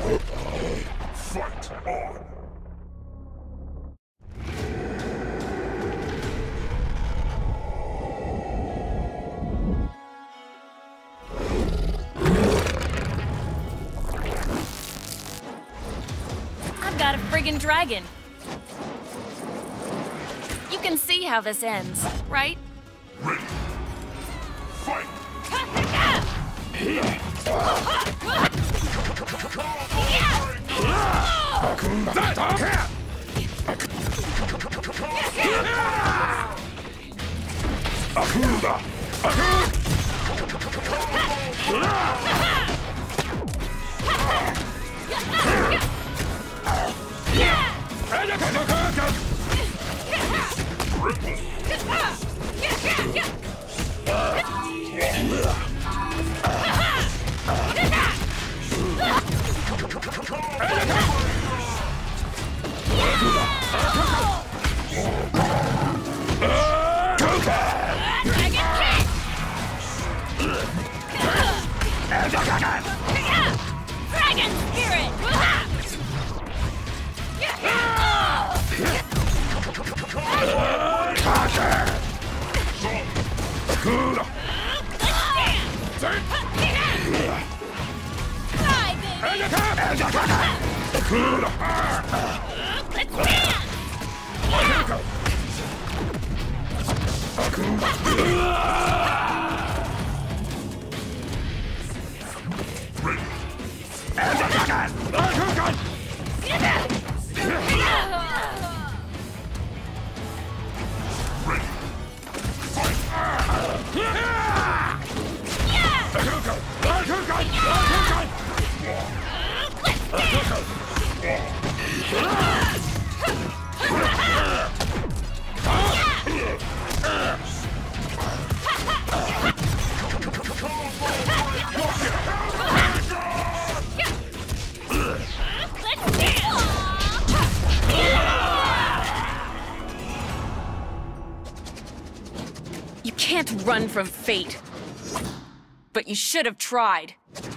Fight on! I've got a friggin' dragon. You can see how this ends, right? Ready! Fight! Dragon spirit! You can't run from fate. But you should have tried.